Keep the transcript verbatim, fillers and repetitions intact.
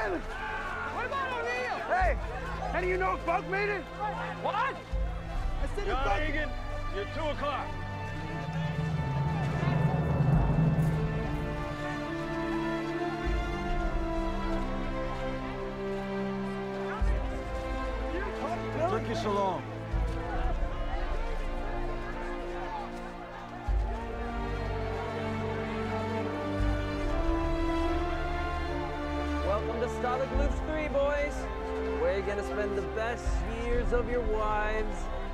Simon! What about O'Neill? Hey! Any of you know if Buck made it? What? I said if John Buck... Egan, you're two o'clock. Billy? Took you so long. Welcome to Stalag Luft three, boys. Where you're gonna spend the best years of your wives